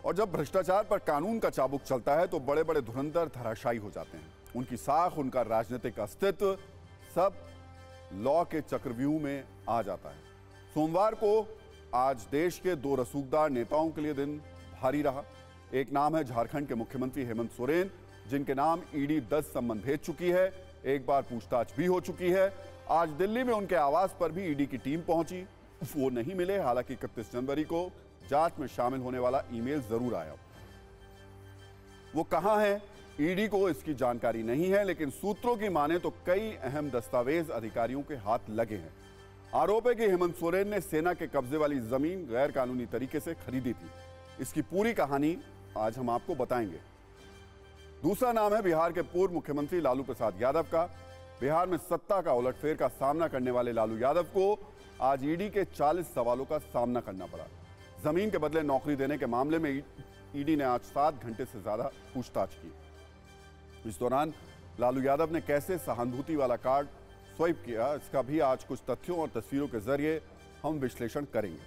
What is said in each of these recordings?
और जब भ्रष्टाचार पर कानून का चाबुक चलता है तो बड़े बड़े धुरंधर धराशायी हो जाते हैं। उनकी साख, उनका राजनीतिक अस्तित्व सब लॉ के चक्रव्यूह में आ जाता है। सोमवार को आज देश के दो रसूखदार नेताओं के लिए दिन भारी रहा। एक नाम है झारखंड के मुख्यमंत्री हेमंत सोरेन, जिनके नाम ईडी 10 सम्मन भेज चुकी है, एक बार पूछताछ भी हो चुकी है। आज दिल्ली में उनके आवास पर भी ईडी की टीम पहुंची, वो नहीं मिले। हालांकि 31 जनवरी को जांच में शामिल होने वाला ईमेल जरूर आया। वो कहां है, ईडी को इसकी जानकारी नहीं है, लेकिन सूत्रों की माने तो कई अहम दस्तावेज अधिकारियों के हाथ लगे हैं। आरोप है कि हेमंत सोरेन ने सेना के कब्जे वाली जमीन गैर कानूनी तरीके से खरीदी थी। इसकी पूरी कहानी आज हम आपको बताएंगे। दूसरा नाम है बिहार के पूर्व मुख्यमंत्री लालू प्रसाद यादव का। बिहार में सत्ता का उलटफेर का सामना करने वाले लालू यादव को आज ईडी के 40 सवालों का सामना करना पड़ा। जमीन के बदले नौकरी देने के मामले में ईडी ने आज 7 घंटे से ज्यादा पूछताछ की। इस दौरान लालू यादव ने कैसे सहानुभूति वाला कार्ड स्वाइप किया, इसका भी आज कुछ तथ्यों और तस्वीरों के जरिए हम विश्लेषण करेंगे।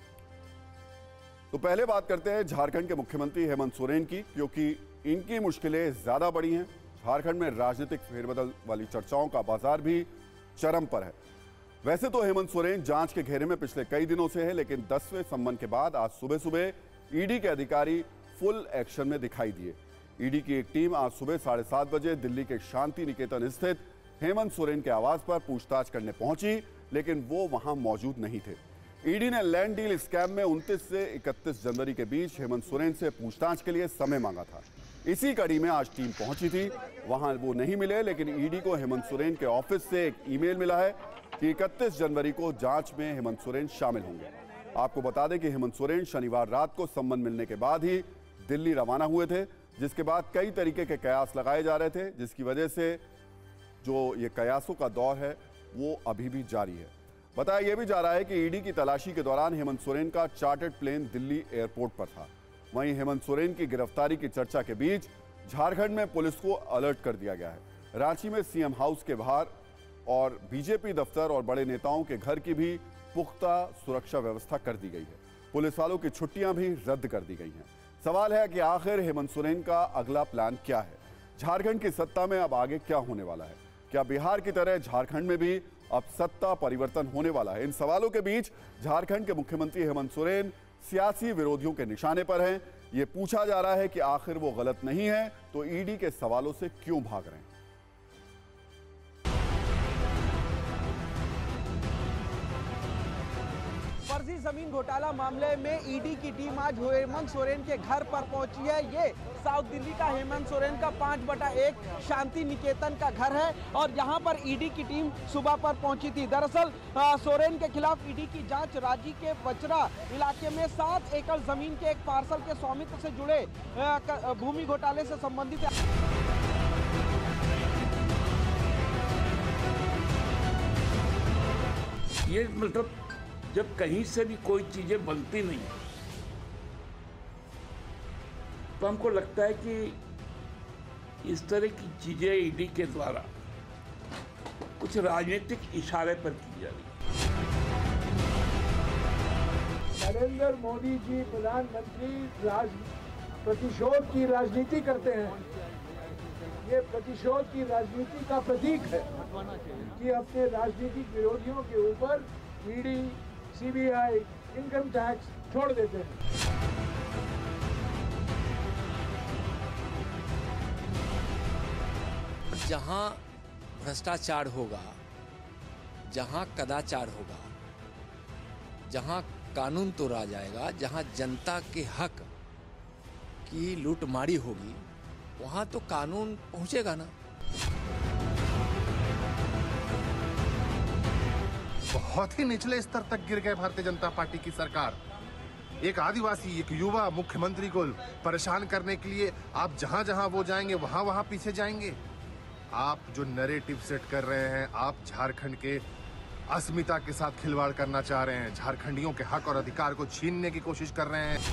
तो पहले बात करते हैं झारखंड के मुख्यमंत्री हेमंत सोरेन की, क्योंकि इनकी मुश्किलें ज्यादा बड़ी हैं। झारखंड में राजनीतिक फेरबदल वाली चर्चाओं का बाजार भी चरम पर है। वैसे तो हेमंत सोरेन जांच के घेरे में पिछले कई दिनों से है, लेकिन 10वें सम्मन के बाद आज सुबह सुबह ईडी के अधिकारी फुल एक्शन में दिखाई दिए। ईडी की एक टीम आज सुबह 7:30 बजे दिल्ली के शांति निकेतन स्थित हेमंत सोरेन के आवास पर पूछताछ करने पहुंची, लेकिन वो वहां मौजूद नहीं थे। ईडी ने लैंड डील स्कैम में 29 से 31 जनवरी के बीच हेमंत सोरेन से पूछताछ के लिए समय मांगा था। इसी कड़ी में आज टीम पहुंची थी, वहां वो नहीं मिले, लेकिन ईडी को हेमंत सोरेन के ऑफिस से एक ईमेल मिला है कि 31 जनवरी को जांच में हेमंत सोरेन शामिल होंगे। आपको बता दें कि हेमंत सोरेन शनिवार रात को सम्मन मिलने के बाद ही दिल्ली रवाना हुए थे, जिसके बाद कई तरीके के कयास लगाए जा रहे थे, जिसकी वजह से जो ये कयासों का दौर है वो अभी भी जारी है। बताया यह भी जा रहा है कि ईडी की तलाशी के दौरान हेमंत सोरेन का चार्टर्ड प्लेन दिल्ली एयरपोर्ट पर था। वहीं हेमंत सोरेन की गिरफ्तारी की चर्चा के बीच झारखंड में पुलिस को अलर्ट कर दिया गया है। रांची में सीएम हाउस के बाहर और बीजेपी दफ्तर और बड़े नेताओं के घर की भी पुख्ता सुरक्षा व्यवस्था कर दी गई है। पुलिस वालों की छुट्टियां भी रद्द कर दी गई हैं। सवाल है कि आखिर हेमंत सोरेन का अगला प्लान क्या है? झारखंड की सत्ता में अब आगे क्या होने वाला है? क्या बिहार की तरह झारखंड में भी अब सत्ता परिवर्तन होने वाला है? इन सवालों के बीच झारखंड के मुख्यमंत्री हेमंत सोरेन सियासी विरोधियों के निशाने पर हैं। यह पूछा जा रहा है कि आखिर वो गलत नहीं है तो ईडी के सवालों से क्यों भाग रहे हैं? फर्जी जमीन घोटाला मामले में ईडी की टीम आज हेमंत सोरेन के घर पर पहुंची है। ये साउथ दिल्ली का हेमंत सोरेन का 5/1 शांति निकेतन का घर है और यहाँ पर ईडी की टीम सुबह पर पहुंची थी। दरअसल सोरेन के खिलाफ ईडी की जांच रांची के बचरा इलाके में 7 एकड़ जमीन के एक पार्सल के स्वामित्व से जुड़े भूमि घोटाले से संबंधित है। ये मतलब जब कहीं से भी कोई चीजें बनती नहीं तो हमको लगता है कि इस तरह की चीजें ईडी के द्वारा कुछ राजनीतिक इशारे पर की जा रही है। नरेंद्र मोदी जी प्रधानमंत्री प्रतिशोध की राजनीति करते हैं। ये प्रतिशोध की राजनीति का प्रतीक है कि अपने राजनीतिक विरोधियों के ऊपर ईडी, सीबीआई, इनकम टैक्स छोड़ देते हैं। जहां भ्रष्टाचार होगा, जहां कदाचार होगा, जहां कानून तोड़ा जाएगा, जहां जनता के हक की लूटमारी होगी, वहां तो कानून पहुंचेगा ना। बहुत ही निचले स्तर तक गिर गए भारतीय जनता पार्टी की सरकार। एक आदिवासी, एक युवा मुख्यमंत्री को परेशान करने के लिए आप जहां जहां वो जाएंगे वहां वहां पीछे जाएंगे। आप जो नैरेटिव सेट कर रहे हैं, आप झारखंड के अस्मिता के साथ खिलवाड़ करना चाह रहे हैं, झारखंडियों के हक और अधिकार को छीनने की कोशिश कर रहे हैं।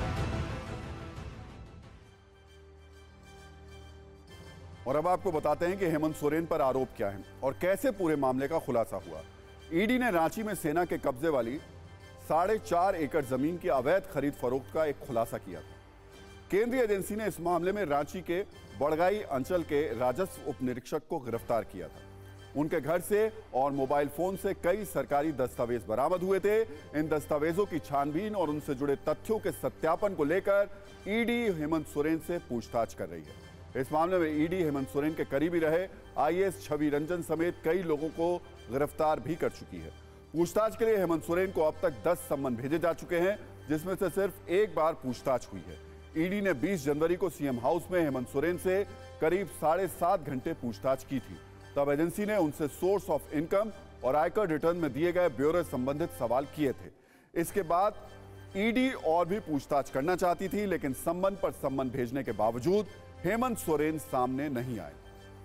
और अब आपको बताते हैं कि हेमंत सोरेन पर आरोप क्या है और कैसे पूरे मामले का खुलासा हुआ। ईडी ने रांची में सेना के कब्जे वाली 4.5 एकड़ जमीन की अवैध खरीद फरोख्त का एक खुलासा किया था। केंद्रीय एजेंसी ने इस मामले में रांची के बड़गाई अंचल के राजस्व उप निरीक्षक को गिरफ्तार किया था। उनके घर से और मोबाइल फोन से कई सरकारी दस्तावेज बरामद हुए थे। इन दस्तावेजों की छानबीन और उनसे जुड़े तथ्यों के सत्यापन को लेकर ईडी हेमंत सोरेन से पूछताछ कर रही है। इस मामले में ईडी हेमंत सोरेन के करीबी रहे आईएएस छवि रंजन समेत कई लोगों को गिरफ्तार भी कर चुकी है। पूछताछ के लिए हेमंत सोरेन को अब तक 10 सम्मन भेजे जा चुके हैं, जिसमें से सिर्फ एक बार पूछताछ हुई है। ईडी ने 20 जनवरी को सीएम हाउस में हेमंत सोरेन से करीब 7.5 घंटे पूछताछ की थी। तब एजेंसी ने उनसे सोर्स ऑफ इनकम और आयकर रिटर्न में दिए गए ब्यौरे संबंधित सवाल किए थे। इसके बाद ईडी और भी पूछताछ करना चाहती थी, लेकिन सम्मन पर सम्मन भेजने के बावजूद हेमंत सोरेन सामने नहीं आए।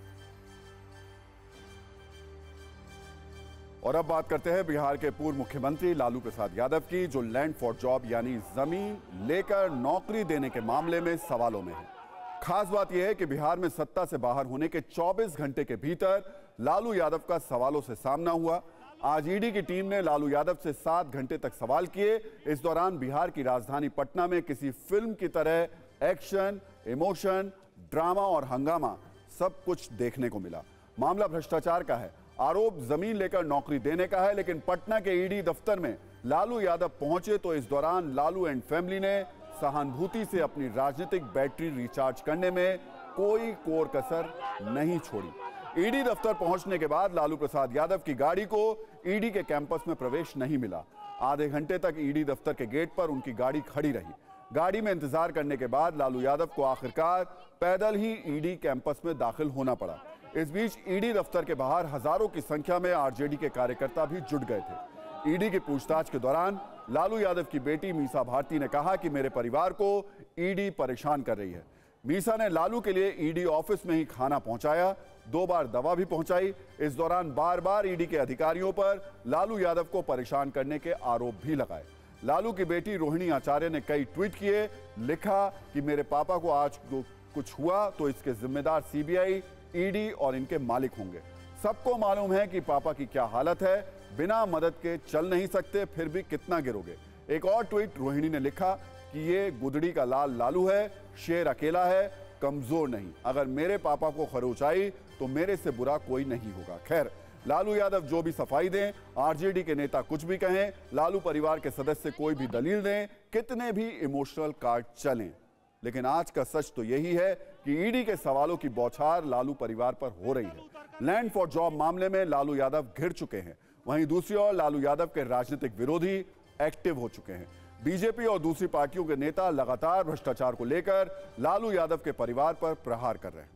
और अब बात करते हैं बिहार के पूर्व मुख्यमंत्री लालू प्रसाद यादव की, जो लैंड फॉर जॉब यानी जमीन लेकर नौकरी देने के मामले में सवालों में है। खास बात यह है कि बिहार में सत्ता से बाहर होने के 24 घंटे के भीतर लालू यादव का सवालों से सामना हुआ। आज ईडी की टीम ने लालू यादव से 7 घंटे तक सवाल किए। इस दौरान बिहार की राजधानी पटना में किसी फिल्म की तरह एक्शन, इमोशन, ड्रामा और हंगामा सब कुछ देखने को मिला। मामला भ्रष्टाचार का है, आरोप जमीन लेकर नौकरी देने का है, लेकिन पटना के ईडी दफ्तर में लालू यादव पहुंचे तो इस दौरान लालू एंड फैमिली ने सहानुभूति से अपनी राजनीतिक बैटरी रिचार्ज करने में कोई कोर कसर नहीं छोड़ी। ईडी दफ्तर पहुंचने के बाद लालू प्रसाद यादव की गाड़ी को ईडी के कैंपस में प्रवेश नहीं मिला। आधे घंटे तक ईडी दफ्तर के गेट पर उनकी गाड़ी खड़ी रही। गाड़ी में इंतजार करने के बाद लालू यादव को आखिरकार पैदल ही ईडी कैंपस में दाखिल होना पड़ा। इस बीच ईडी दफ्तर के बाहर हजारों की संख्या में आरजेडी के कार्यकर्ता भी जुट गए थे। ईडी की पूछताछ के दौरान लालू यादव की बेटी मीसा भारती ने कहा कि मेरे परिवार को ईडी परेशान कर रही है। मीसा ने लालू के लिए ईडी ऑफिस में ही खाना पहुंचाया, 2 बार दवा भी पहुंचाई। इस दौरान बार बार ईडी के अधिकारियों पर लालू यादव को परेशान करने के आरोप भी लगाए। लालू की बेटी रोहिणी आचार्य ने कई ट्वीट किए, लिखा कि मेरे पापा को आज कुछ हुआ तो इसके जिम्मेदार सीबीआई, ईडी और इनके मालिक होंगे। सबको मालूम है कि पापा की क्या हालत है, बिना मदद के चल नहीं सकते, फिर भी कितना गिरोगे। एक और ट्वीट रोहिणी ने लिखा कि ये गुदड़ी का लाल लालू है, शेर अकेला है, कमजोर नहीं। अगर मेरे पापा को खरोच आई तो मेरे से बुरा कोई नहीं होगा। खैर, लालू यादव जो भी सफाई दें, आरजेडी के नेता कुछ भी कहें, लालू परिवार के सदस्य कोई भी दलील दें, कितने भी इमोशनल कार्ड चलें, लेकिन आज का सच तो यही है कि ईडी के सवालों की बौछार लालू परिवार पर हो रही है। लैंड फॉर जॉब मामले में लालू यादव घिर चुके हैं, वहीं दूसरी ओर लालू यादव के राजनीतिक विरोधी एक्टिव हो चुके हैं। बीजेपी और दूसरी पार्टियों के नेता लगातार भ्रष्टाचार को लेकर लालू यादव के परिवार पर प्रहार कर रहे हैं।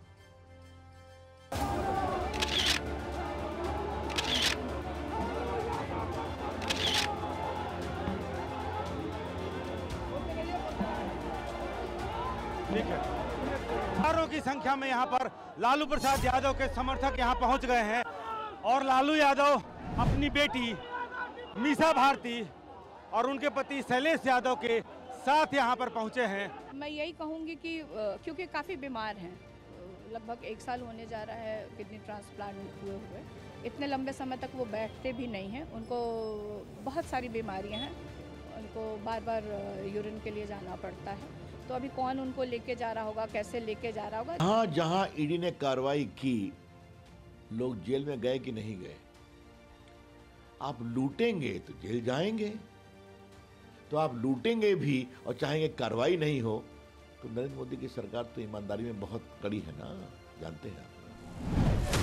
हजारों की संख्या में यहाँ पर लालू प्रसाद यादव के समर्थक यहाँ पहुँच गए हैं और लालू यादव अपनी बेटी मीसा भारती और उनके पति शैलेश यादव के साथ यहाँ पर पहुँचे हैं। मैं यही कहूँगी कि क्योंकि काफ़ी बीमार हैं, लगभग 1 साल होने जा रहा है किडनी ट्रांसप्लांट हुए। इतने लंबे समय तक वो बैठते भी नहीं हैं, उनको बहुत सारी बीमारियाँ हैं, उनको बार बार यूरिन के लिए जाना पड़ता है। तो अभी कौन उनको लेके जा रहा होगा, कैसे लेके जा रहा होगा। हाँ, जहाँ ईडी ने कार्रवाई की, लोग जेल में गए कि नहीं गए? आप लूटेंगे तो जेल जाएंगे, तो आप लूटेंगे भी और चाहेंगे कार्रवाई नहीं हो, तो नरेंद्र मोदी की सरकार तो ईमानदारी में बहुत कड़ी है ना, जानते हैं आप।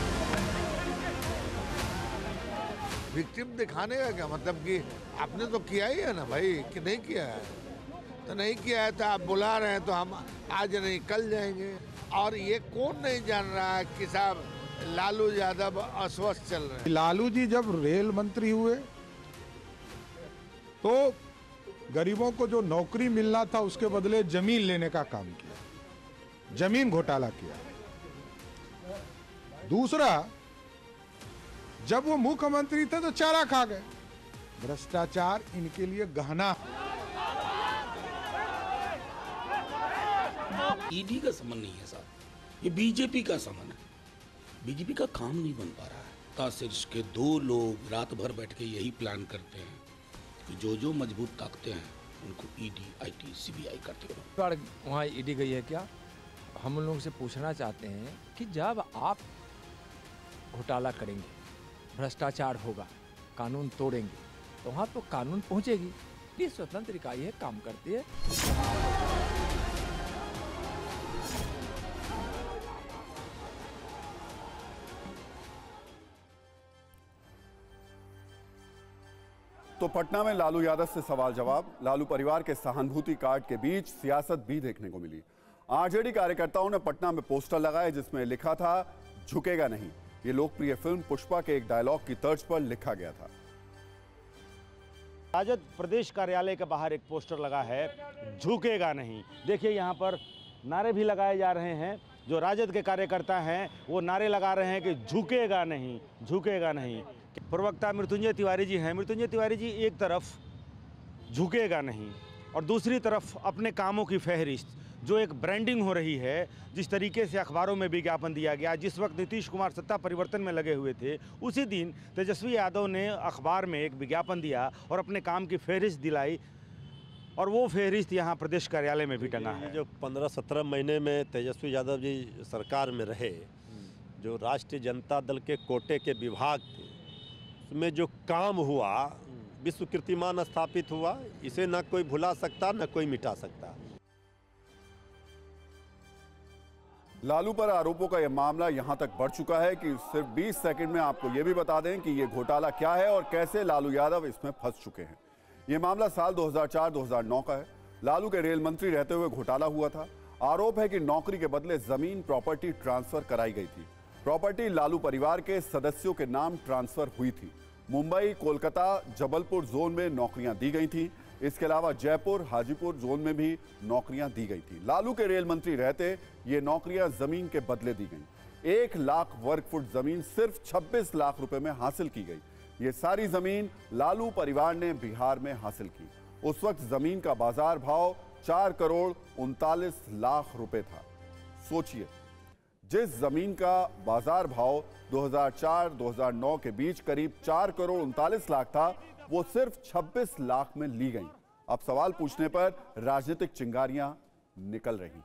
विक्टिम दिखाने का क्या मतलब कि आपने तो किया ही है ना भाई, कि नहीं किया है? तो नहीं किया है तो आप बुला रहे हैं तो हम आज नहीं कल जाएंगे। और ये कौन नहीं जान रहा है कि साहब लालू यादव अस्वस्थ चल रहे हैं। लालू जी जब रेल मंत्री हुए तो गरीबों को जो नौकरी मिलना था उसके बदले जमीन लेने का काम किया, जमीन घोटाला किया। दूसरा, जब वो मुख्यमंत्री थे तो चारा खा गए। भ्रष्टाचार इनके लिए गहना। ईडी का समन नहीं है साहब, ये बीजेपी का समन है। बीजेपी का काम नहीं बन पा रहा है। ताशीर्ष के 2 लोग रात भर बैठ के यही प्लान करते हैं कि जो मजबूत ताकतें हैं उनको ईडी, आईटी, सीबीआई करते रहो। बार वहाँ ईडी गई है क्या? हम उन लोगों से पूछना चाहते हैं कि जब आप घोटाला करेंगे, भ्रष्टाचार होगा, कानून तोड़ेंगे, तो वहाँ तो कानून पहुँचेगी। ये स्वतंत्र इकाई है, काम करती है। तो पटना में लालू यादव से सवाल जवाब। लालू परिवार के सहानुभूति कार्ड के बीच सियासत भी देखने को मिली। आरजेडी कार्यकर्ताओं ने पटना में पोस्टर लगाए जिसमें लिखा था झुकेगा नहीं। ये लोकप्रिय फिल्म पुष्पा के एक डायलॉग की तर्ज पर लिखा गया था। राजद प्रदेश कार्यालय के बाहर एक पोस्टर लगा है, झुकेगा नहीं। देखिए यहाँ पर नारे भी लगाए जा रहे हैं। जो राजद के कार्यकर्ता हैं वो नारे लगा रहे हैं कि झुकेगा नहीं, झुकेगा नहीं। प्रवक्ता मृत्युंजय तिवारी जी हैं। मृत्युंजय तिवारी जी, एक तरफ झुकेगा नहीं और दूसरी तरफ अपने कामों की फहरिस्त, जो एक ब्रांडिंग हो रही है, जिस तरीके से अखबारों में विज्ञापन दिया गया। जिस वक्त नीतीश कुमार सत्ता परिवर्तन में लगे हुए थे, उसी दिन तेजस्वी यादव ने अखबार में एक विज्ञापन दिया और अपने काम की फहरिस्त दिलाई, और वो फहरिस्त यहाँ प्रदेश कार्यालय में भी टंगा है। जो 15-17 महीने में तेजस्वी यादव जी सरकार में रहे, जो राष्ट्रीय जनता दल के कोटे के विभाग थे, उसमें जो काम हुआ, विश्व कीर्तिमान स्थापित हुआ, इसे न कोई भुला सकता न कोई मिटा सकता। लालू पर आरोपों का यह मामला यहां तक बढ़ चुका है कि सिर्फ 20 सेकंड में आपको यह भी बता दें कि यह घोटाला क्या है और कैसे लालू यादव इसमें फंस चुके हैं। यह मामला साल 2004-2009 का है। लालू के रेल मंत्री रहते हुए घोटाला हुआ था। आरोप है कि नौकरी के बदले जमीन प्रॉपर्टी ट्रांसफर कराई गई थी। प्रॉपर्टी लालू परिवार के सदस्यों के नाम ट्रांसफर हुई थी। मुंबई, कोलकाता, जबलपुर जोन में नौकरियां दी गई थी। इसके अलावा जयपुर, हाजीपुर जोन में भी नौकरियां दी गई थी। लालू के रेल मंत्री रहते ये नौकरियां जमीन के बदले दी गई। 1 लाख वर्ग फुट जमीन सिर्फ 26 लाख रुपए में हासिल की गई। ये सारी जमीन लालू परिवार ने बिहार में हासिल की। उस वक्त जमीन का बाजार भाव 4 करोड़ 39 लाख रुपए था। सोचिए, जिस जमीन का बाजार भाव 2004-2009 के बीच करीब 4 करोड़ 39 लाख था, वो सिर्फ 26 लाख में ली गई। अब सवाल पूछने पर राजनीतिक चिंगारियां निकल रही।